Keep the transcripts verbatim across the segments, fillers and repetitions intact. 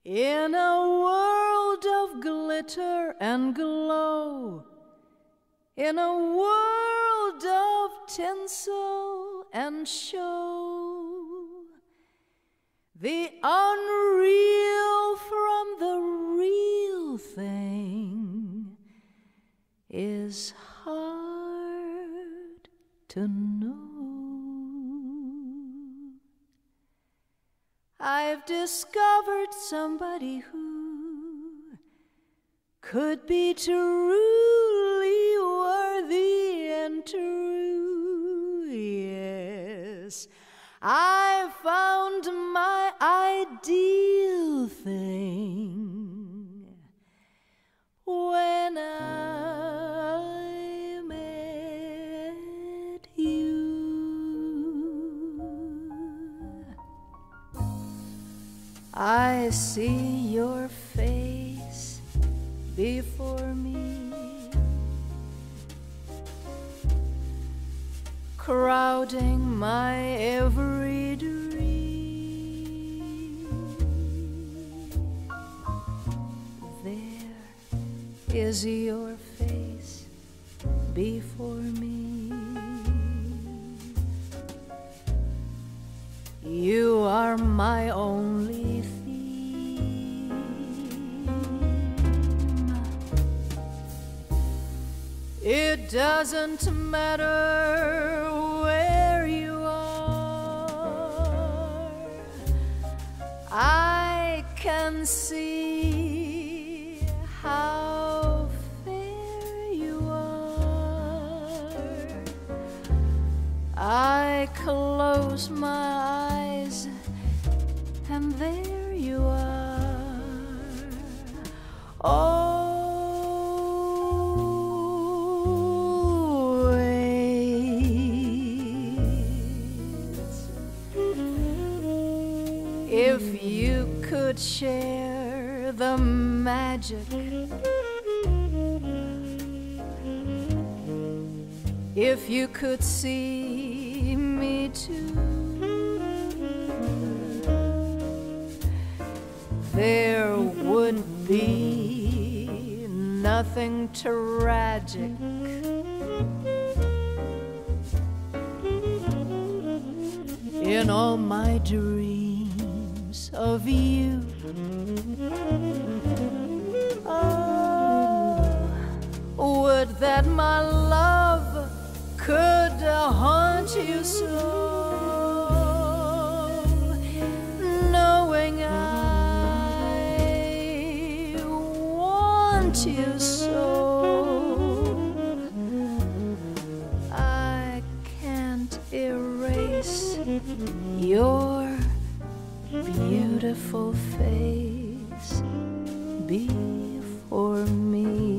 In a world of glitter and glow, in a world of tinsel and show, the unreal from the real thing is hard to know. I've discovered somebody who could be truly worthy and true. Yes, I found my ideal thing when I met you. I see your face before me, crowding my every dream. There is your face before me. You are my only theme. It doesn't matter where you are, I can see how fair you are. I close my eyes and there you are. Always. If you could share the magic, if you could see me too, there would be nothing tragic in all my dreams of you. Oh, would that my love could haunt you so, knowing I want you so. I can't erase your beautiful face before me.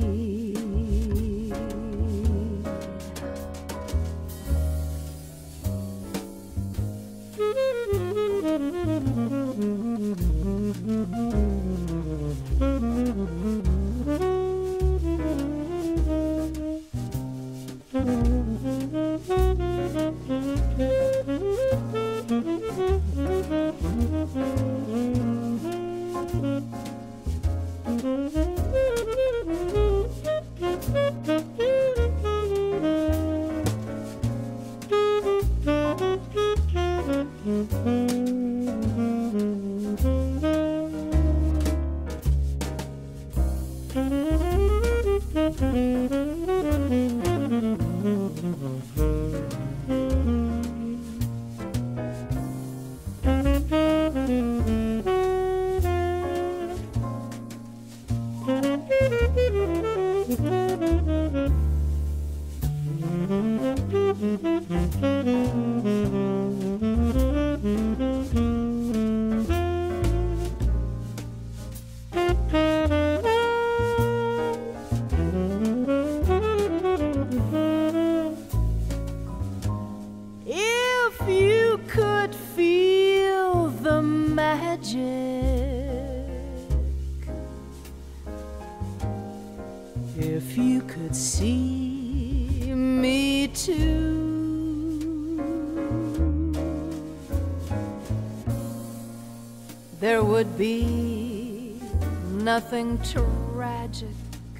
If you could see me too, there would be nothing tragic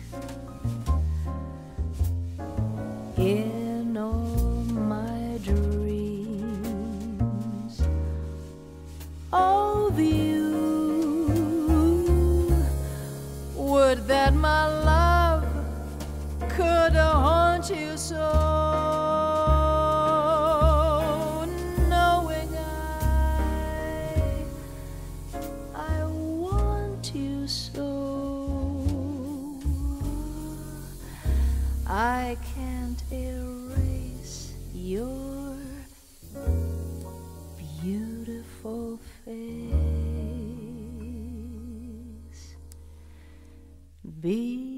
in all my dreams of you. Would that my love could haunt you so, knowing I, I want you so. I can't erase your beautiful face. Be